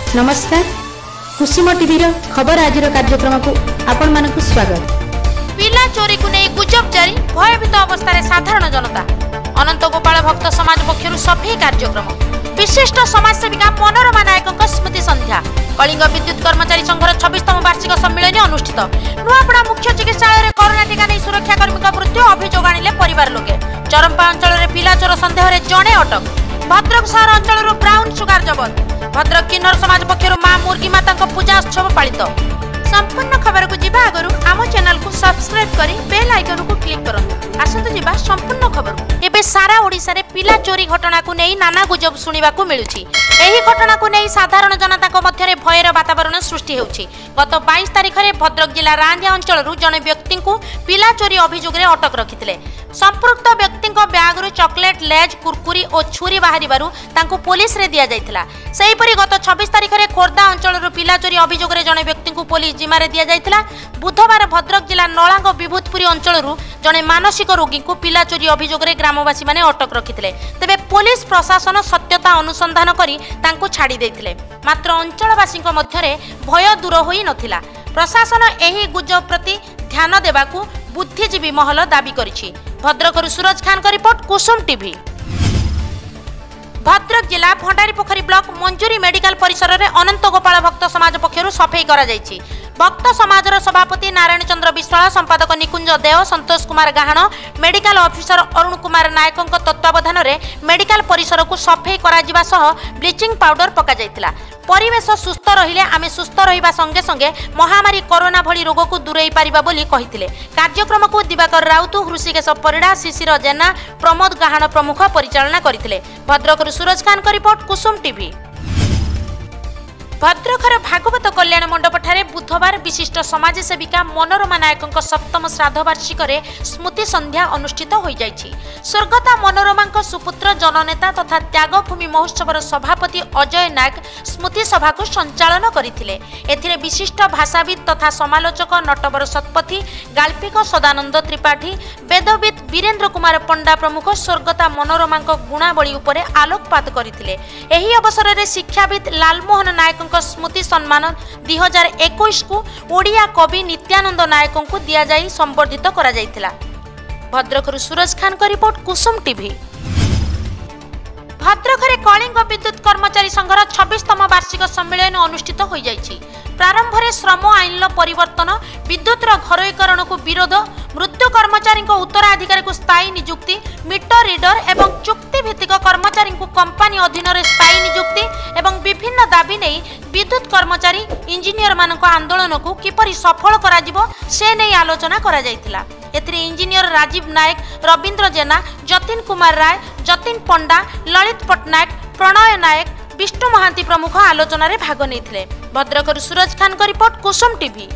नमस्कार कुसुम टीवी खबर आज कार्यक्रम को आपण मानक स्वागत। पिला चोरी को नहीं गुजब जारी भयभीत अवस्था साधारण जनता अनंत गोपाल भक्त समाज पक्षर सफाई कार्यक्रम विशिष्ट समाजसेविका मनोरमा नायक स्मृति संध्या कलिंग विद्युत कर्मचारी संघर 26तम वार्षिक सम्मेलन अनुष्ठित नुआपड़ा मुख्य चिकित्सालय कोरोना टीका नहीं सुरक्षाकर्मी मृत्यु अभियोग आनिले परिवार लोके चरंपा अंचल में पिला चोर संदेह रे जणे अटक भद्रक शहर अंचल ब्राउन सुगार जबत भद्रक किन्नर समाज पक्षर मां मुर्गी माता पूजा उत्सव पालित। संपूर्ण खबर को जीवा आगरु आम चैनल को सब्सक्राइब करी बेल आइकन को क्लिक करंतु। आसंतु जीवा संपूर्ण खबर को। एबे सारा ओडिसा रे पिला चोरी घटना को नहीं नाना गुजब सुनिबा को मिलुछि। एही घटना को नहीं साधारण जनता को मध्य भयर वातावरण सृष्टि हेउछि। गत 22 तारिख रे भद्रक जिला रांदिया अंचल जने व्यक्ति को पिला चोरी अभियोग रे अटक रखिथिले। संपृक्त व्यक्ति ब्याग रु चॉकलेट लेज कुरकुरी और छुरी बाहरिबारु तांको पुलिस रे दिया जायथिला। सेहीपरि गत 26 तारिख रे खोर्धा अंचल पिला चोरी अभियोग रे जने व्यक्ति को पुलिस जिम्मा रे दिया जायथिला। बुधवार भद्रक जिला नलांग विभूतपुरी अंचल जने मानसिक रोगी को पिला चोरी अभियोग रे ग्रामवासी माने अटक रखिथिले। तेबे पुलिस प्रशासन सत्यता अनुसंधान करी तांको छाड़ी देथिले। मात्र अंचलवासी मध्य भय दूर होई नथिला। प्रशासन एही गुजब प्रति ध्यान देबाकू बुद्धिजीवी महल दाबी करिछि। भद्रकरू सूरज खान का रिपोर्ट कुसुम टीवी। भद्रक जिला भंडारी पोखरी ब्लॉक मंजूरी मेडिकल परिसर में अनंत गोपाल भक्त समाज पक्षर सफाई करा जायछि। भक्त समाजर सभापति नारायण चंद्र विश्वास, संपादक निकुंज देव, संतोष कुमार गाहण, मेडिकल ऑफिसर अरुण कुमार नायक तत्वावधान में मेडिकल परिसर को सफाई करा जिबा सह ब्लीचिंग पाउडर पका जायतिला। परिवेश सुस्थ रहिले आमे सुस्थ रहिबा संगे संगे महामारी कोरोना भली रोग को दूरेई पारिबा बोली कहिथिले। कार्यक्रम को दिवाकर राउत, हृषिकेश परिड़ा, शिशिर जेना, प्रमोद गाहण प्रमुख परिचालना करथिले। भद्रकरू सूरज खान का रिपोर्ट कुसुम टीवी। भद्रकर भागवत कल्याण मंडप ठारे बुधवार विशिष्ट समाजसेविका मनोरमा नायक 7तम श्राद्ध वार्षिक स्मृति संध्या अनुष्ठित हो जाइछि। स्वर्गता मनोरमा सुपुत्र जननेता तथा त्यागभूमि महोत्सवर सभापति अजय नायक स्मृति सभा को संचालन करथिले। एथिरे विशिष्ट भाषाविद तथा समालोचक नटवर शतपथी, गाल्पिक सदानंद त्रिपाठी, वेदविद वीरेंद्र कुमार पंडा प्रमुख स्वर्गता मनोरमा गुणावली उपरे आलोकपात करथिले। एही अवसर में शिक्षाविद लालमोहन नायक स्मृति सम्मान 2021 को ओडिया कवि नित्यानंद नायक को दिया जाई संबर्धित करा जायतिला। भद्रकरू सूरज खान का रिपोर्ट कुसुम टीवी। भद्रकरे कलिंग विद्युत कर्मचारी संघर 26तम वार्षिक सम्मेलन अनुष्ठित हो जाइछि। प्रारंभ में श्रम आईन परिवर्तन, विद्युतर घरोईकरण को विरोध, मृत्यु कर्मचारी उत्तराधिकारी को स्थायी नियुक्ति, मीटर रीडर एवं चुक्ति भित्तिक कर्मचारी को कंपनी अधीन में स्थायी नियुक्ति एवं विभिन्न दाबी नहीं विद्युत कर्मचारी इंजीनियर मानक आंदोलन को किपरि सफल करा से नहीं आलोचना करा जायतिला। एथिरे इंजीनियर राजीव नायक, रविंद्र जेना, जतिन कुमार राय, जतिन पंडा, ललित पटनायक, प्रणय नायक, विष्णु महांती प्रमुख आलोचना रे भाग नेथिले। भद्रकरू सूरज खान का रिपोर्ट कुसुम टीवी।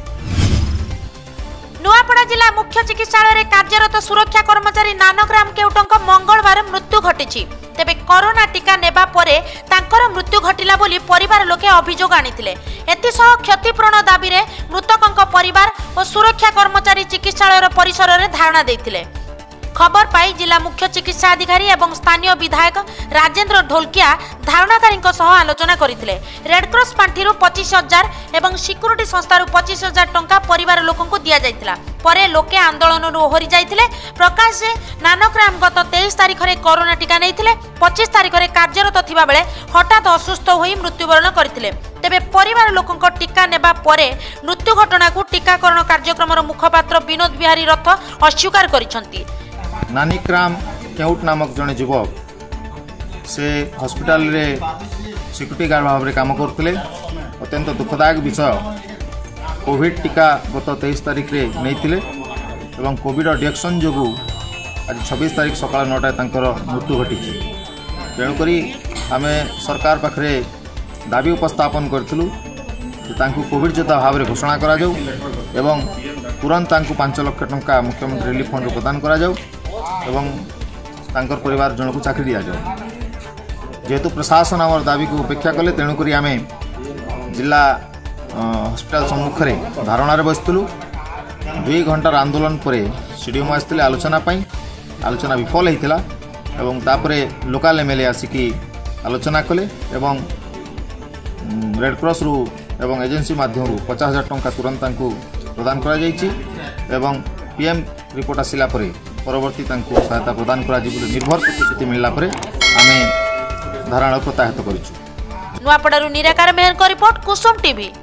नुआपड़ा जिला मुख्य चिकित्सालय कार्यरत सुरक्षा कर्मचारी नानकराम केउटଙ୍କ मंगलवार मृत्यु घटिछि। तेबे कोरोना टीका नेबा परे तांकर मृत्यु घटिला बोली परिवार लोके अभियोग आनिथिले। एतिसह क्षतिपूरण दाबी रे मृतकଙ୍କ परिवार और सुरक्षा कर्मचारी चिकित्सालय परिसर रे धारणा देथिले। खबर पाई जिला मुख्य चिकित्सा अधिकारी एवं स्थानीय विधायक राजेंद्र ढोलकिया धारणाकारी आलोचना करथिले। रेडक्रॉस पांठी 25,000 एवं सिक्यूरिटी संस्था 25,000 टंका परिवार लोकन को दिया जायतिला। परे लोके आंदोलन ओहरी जायतिले। प्रकाश जे नानकराम गत 23 तारिख रे कोरोना टीका नैथिले। 25 तारिख रे कार्यरत थिबा बेले हठात असुस्थ होई मृत्युवरण करथिले। तेबे परिवार लोकन टीका नेबा परे मृत्यु घटना को टीकाकरण कार्यक्रम मुखपात्र विनोद बिहारी रथ अस्वीकार करिसंती। नानिक्राम केउट नामक जड़े युवक से हॉस्पिटल रे सिक्यूरिटी गार्ड भाव में काम करते। अत्यंत दुखदायक विषय, कोविड टीका गत 23 तारिख रे नैथिले एवं कोविड रिएक्शन जो आज 26 तारिख सकाल 9टाय तांकर मृत्यु घटी। तेणुक आम सरकार पाखे दाबी उपस्थापन करूँ कि कोविड योद्धा भाव में घोषणा करा जाऊ एवं तुरंत 5 लाख टंका मुख्यमंत्री रिलीफ फंड प्रदान करा जाऊ एवं तांकर परिवार जन को चाकरी दि जाए। जेहेतु प्रशासन आम दाबी को उपेक्षा कले तेणुक आम जिला हॉस्पिटल सम्मुख में धारणा बसलु। 2 घंटार आंदोलन पर सीडीएम आसते आलोचना विफल होता एवं तापरे लोकाल एमएलए आसिकी आलोचना कले एवं रेड क्रॉस रु एवं एजेंसी माध्यम 50,000 टंका तुरंत प्रदान करा जायछि एवं पीएम रिपोर्ट आसिला परे परवर्ती सहायता प्रदान करा निर्भर प्रतिश्रुति मिलला परे आमे धारणा प्रत्याहत करिछु। नुआपड़ारू निराकार मेहर रिपोर्ट कुसुम टीवी।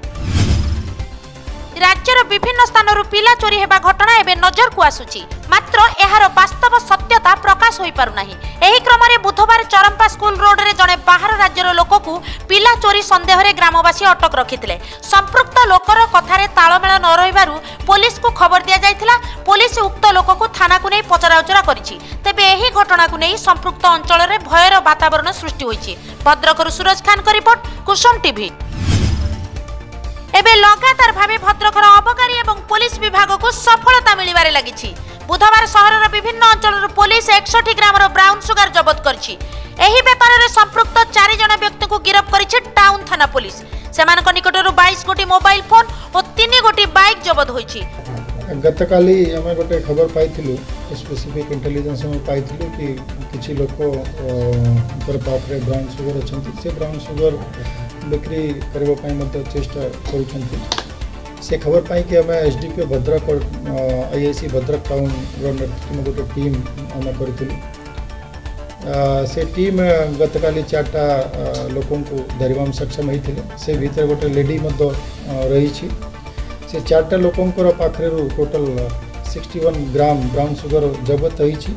राज्यर विभिन्न स्थानरू पिला चोरी हेबा घटना एबे नजर को आसुची, मात्र एहार वास्तव सत्यता प्रकाश होई पारु नाही। एही क्रम रे बुधवार चरंपा स्कूल रोड रे जणे बाहर राज्यर लोककू पिला चोरी संदेह रे ग्रामवासी अटक रखिथिले। संपृक्त लोकर कथारे ताळमेळ न रहिबारु पुलिस को खबर दिया जायथिला। पुलिस उक्त लोककू थाना को नै पचराउचरा करिछि। तेबे एही घटना को नै संपृक्त अंचल रे भयर वातावरण सृष्टि होइछि। भद्रकरू सूरज खान का रिपोर्ट कुसुम टीवी। एबे लगातार भावे भद्रकर अबकारी एवं पुलिस विभाग को सफलता मिलिबारे लागिछि। बुधवार सहरर विभिन्न अंचल पुलिस 61 ग्रामर ब्राउन सुगर जबत करछि। एही व्यापार रे संपृक्त 4 जण व्यक्ति को गिरफ्त करिछि टाउन थाना पुलिस। सेमानक निकटरू 22 गोटी मोबाइल फोन और 3 गोटी बाइक जबत होइछि। गतकाली आम गोटे खबर पाइथिलु, स्पेसिफिक इंटेलिजेंस में पाइथिलु कि किछि लोक पाखरे ब्राउन सुगर अछंती। से ब्राउन सुगर बिक्री करने चेष्टा कर खबर पाई कि आम एसडीपीओ भद्रक और आईआईसी भद्रक टाउन नेतृत्व में गोटे टीम आम करूँ। से टीम गतकाली 4टा लोकों को धरवा में सक्षम होते। से भीतर गोटे लेडी रही। से 4टा लोकों पाखरे टोटल 61 ग्राम ब्राउन सुगर जबत होती।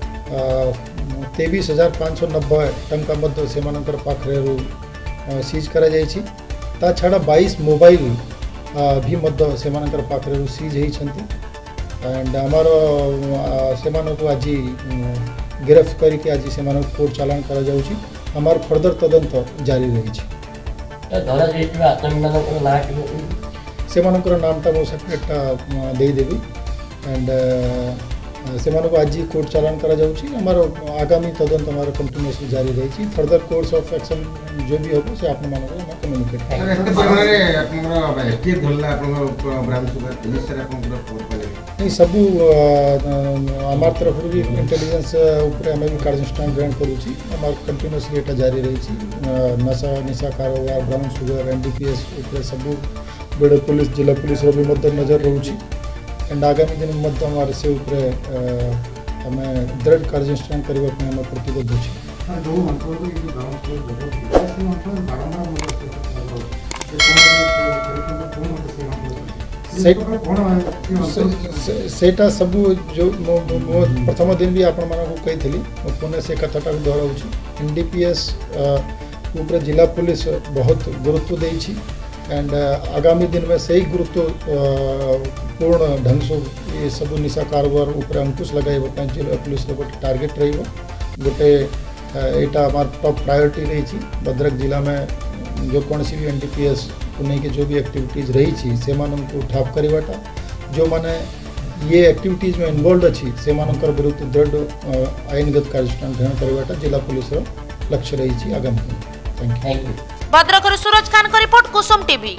23,590 टंका से पाखरे सीज करा जायछि। ता छाड़ा 22 मोबाइल भी से पाखरे सीज होती। एंड आमर से आज गिरफ्त करके आज से कोर्ट चालान करा जाउछि। हमार फर्दर तदंत जारी रही। से नामटा मो सेपरेटा देदेवी एंड से आज कोर्ट चालान करा जाउछि। हमार आगामी तदंत हमार कंटिन्यूअसली जारी रही। फर्दर कोर्स ऑफ एक्शन जो भी होबो से आपण मानको हम कम्युनिकेट सर एते परमाने आपनकर एसटीएफ धरला आपनकर ब्राउन सुगर पुलिस सर आपनकर फोन कले नहीं सबु हमार तरफ भी इंटेलिजेंस ऊपर हमें भी कार्यानुष्ठान ग्रहण करूछि। हमार कंटिन्यूअसली एटा जारी रही। निशा कारोबार ब्राउन सुगर एनडीपीएस ऊपर सबु बड़े पुलिस जिला पुलिस रो भी मध्य नजर रहउछि। एंड आगामी दिन मध्य हमारे से ऊपर हमें दृढ़ कार्यानुष्ठान करबा पे हम प्रतिबद्ध अछि। सेटा सबू जो प्रथम दिन भी आपण मानक कही पुनः से कथाटा दोहराऊँ। एनडीपीएस ऊपर जिला पुलिस बहुत गुरुत्व देछि। एंड आगामी दिन में सही गुरुत्व पूर्ण ढंग से ये सब निशा कारोबार ऊपर अंकुश लगाइब जिला पुलिस गोटे टार्गेट रही। गोटे यहाँ आमार टॉप प्रायोरिटी रही। भद्रक जिला में जो कौन सी भी एनडीपीएस को लेकिन जो भी एक्टिविटीज रही से ठाप करवाटा जो माने ये एक्टिविटीज में इन्वॉल्व अच्छी से विरुद्ध दृढ़ आईनगत कार्यानुष्ठान ग्रहण करवाटा जिला पुलिस लक्ष्य रही। आगामी थैंक यू। भद्रक सूरज खान का रिपोर्ट कुसुम टीवी।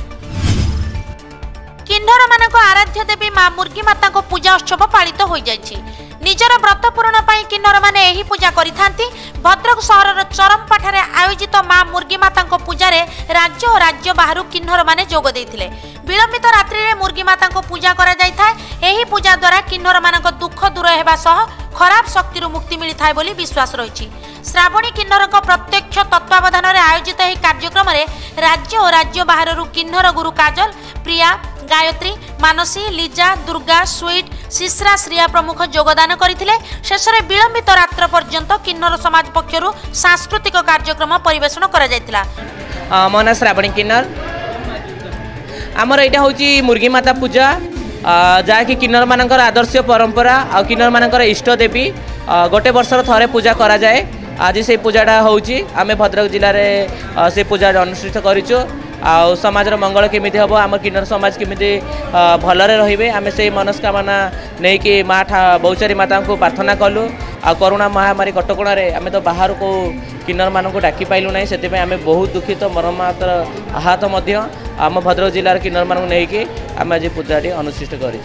किन्नर मानक आराध्य देवी मां मुर्गी माता को पूजा उत्सव पालित हो जाइछि। निजर व्रत पूरण पाई किन्नर माने एही पूजा करिथांती। भद्रक सहरर चरमपाठारे आयोजित मां मुर्गी माता को पूजा रे राज्य और राज्य बाहरु किन्नर माने जोग देथिले। विलंबित रात्रि रे मुर्गी माता को पूजा करा जायथाय। एही पूजा द्वारा किन्नर मानक दुख दूर हेबा सह खराब शक्ति मुक्ति मिलिथाय बोली विश्वास रही। श्रावणी किन्नर प्रत्यक्ष तत्वावधान में आयोजित यह कार्यक्रम में राज्य और राज्य बाहर किन्नर गुरु काजल, प्रिया, गायत्री, मानसी, लिजा, दुर्गा, स्वीट, शिश्रा, श्रिया प्रमुख योगदान करथिले। शेष में विलंबित रात्र पर्यंत किन्नर समाज पक्षरु सांस्कृतिक कार्यक्रम परिवेषण करा जायतिला। मो ना श्रावणी किन्नर। आमर यहाँ हूँ मुर्गी माता पूजा जहाँकि किन्नर मानकर आदर्श परंपरा आ किन्नर मानकर इष्ट देवी गोटे वर्षर थरे पूजा करा जाए। आज से पूजाटा होची आमे भद्रक जिले में से पूजा अनुष्ठित करूँ। आ समाज मंगल केमी हम आम किन्नर समाज केमी भलरे रे आम से मनस्कामना नहीं कि माँ बहुचारी माता को प्रार्थना कलु। आ कोरोना महामारी कटकणा आम तो बाहर को किन्नर मान को डाकी पाइलु ना से आम बहुत दुखित मर्माहत आहत आम भद्रक जिलार किन्नर मान नहीं कि आम आज पूजाटी अनुष्ठित कर।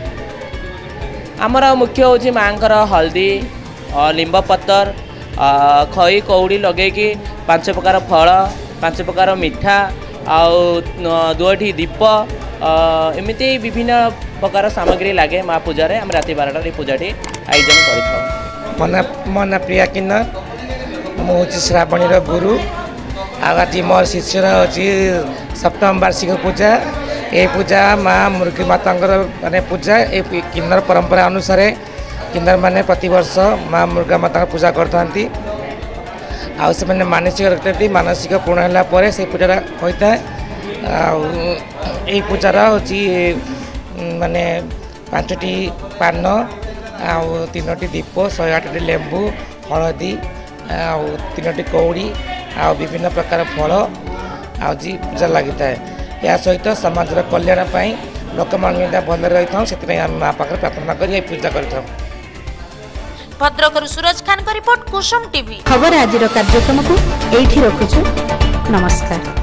आमर मुख्य हूँ माँ हल्दी लिंब पत्तर खई कौड़ी लगे 5 प्रकार फल 5 प्रकार मिठा दुईटी दीप एमती विभिन्न प्रकार सामग्री लगे माँ पूजा आम राति 12 पूजाटी आयोजन कर मो ना प्रिया किन्नर मुझे श्रावणीर गुरु आज मोर शिष्यर अच्छी सप्तम वार्षिक पूजा ये पूजा माँ मुर्गी माता माने पूजा ये किन्नर परंपरा अनुसार किन्नर माने प्रतिवर्ष माँ मुर्गा माता पूजा करते आउ से मैंने मानसिक रखते मानसिक पूर्ण है से पूजा होता है। पूजार हूँ माने 5टी पान आउ 3टी दीप 108टी लेंबू हलदी आउ 3टी कौड़ी आउ विभिन्न प्रकार फल आज पूजा लगी था। या सहित समाज कल्याण लोक मान भल रही था से माँ पाखे प्रार्थना कर पूजा कर। भद्रकरू सूरज खान का रिपोर्ट कुसुम टीवी। खबर आज कार्यक्रम को एठी रखुछु। नमस्कार।